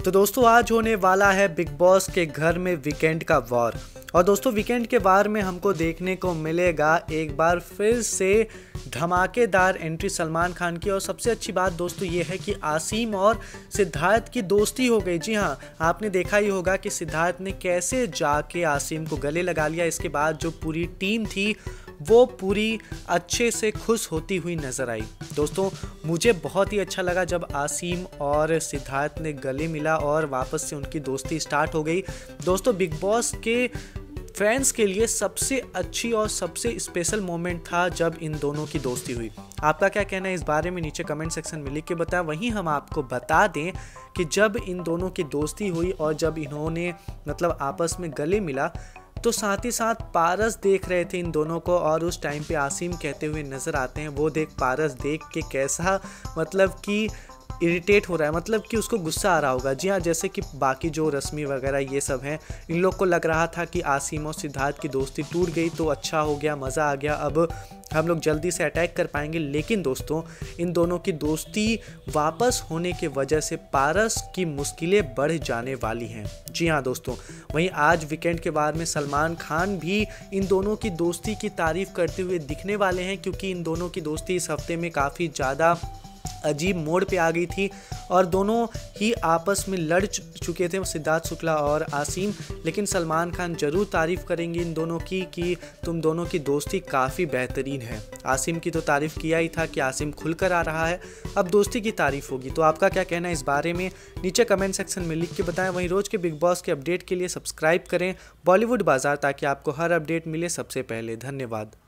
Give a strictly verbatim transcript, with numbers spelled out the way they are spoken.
तो दोस्तों आज होने वाला है बिग बॉस के घर में वीकेंड का वॉर। और दोस्तों वीकेंड के वार में हमको देखने को मिलेगा एक बार फिर से धमाकेदार एंट्री सलमान खान की। और सबसे अच्छी बात दोस्तों ये है कि आसिम और सिद्धार्थ की दोस्ती हो गई। जी हाँ, आपने देखा ही होगा कि सिद्धार्थ ने कैसे जाके आसिम को गले लगा लिया। इसके बाद जो पूरी टीम थी वो पूरी अच्छे से खुश होती हुई नज़र आई। दोस्तों मुझे बहुत ही अच्छा लगा जब आसिम और सिद्धार्थ ने गले मिला और वापस से उनकी दोस्ती स्टार्ट हो गई। दोस्तों बिग बॉस के फैंस के लिए सबसे अच्छी और सबसे स्पेशल मोमेंट था जब इन दोनों की दोस्ती हुई। आपका क्या कहना है इस बारे में नीचे कमेंट सेक्शन में लिख के बताएं। वहीं हम आपको बता दें कि जब इन दोनों की दोस्ती हुई और जब इन्होंने मतलब आपस में गले मिला तो साथ ही साथ पारस देख रहे थे इन दोनों को और उस टाइम पे आसिम कहते हुए नज़र आते हैं। वो देख पारस देख के कैसा मतलब कि इरिटेट हो रहा है, मतलब कि उसको गुस्सा आ रहा होगा। जी हाँ, जैसे कि बाकी जो रश्मि वगैरह ये सब हैं, इन लोग को लग रहा था कि आसिम और सिद्धार्थ की दोस्ती टूट गई तो अच्छा हो गया, मज़ा आ गया, अब हम लोग जल्दी से अटैक कर पाएंगे। लेकिन दोस्तों इन दोनों की दोस्ती वापस होने की वजह से पारस की मुश्किलें बढ़ जाने वाली हैं। जी हाँ दोस्तों, वहीं आज वीकेंड के बाद में सलमान खान भी इन दोनों की दोस्ती की तारीफ़ करते हुए दिखने वाले हैं, क्योंकि इन दोनों की दोस्ती इस हफ्ते में काफ़ी ज़्यादा अजीब मोड़ पे आ गई थी और दोनों ही आपस में लड़ चुके थे, सिद्धार्थ शुक्ला और आसिम। लेकिन सलमान खान जरूर तारीफ़ करेंगे इन दोनों की कि तुम दोनों की दोस्ती काफ़ी बेहतरीन है। आसिम की तो तारीफ़ किया ही था कि आसिम खुलकर आ रहा है, अब दोस्ती की तारीफ़ होगी। तो आपका क्या कहना है इस बारे में नीचे कमेंट सेक्शन में लिख के बताएं। वहीं रोज़ के बिग बॉस के अपडेट के लिए सब्सक्राइब करें बॉलीवुड बाजार, ताकि आपको हर अपडेट मिले सबसे पहले। धन्यवाद।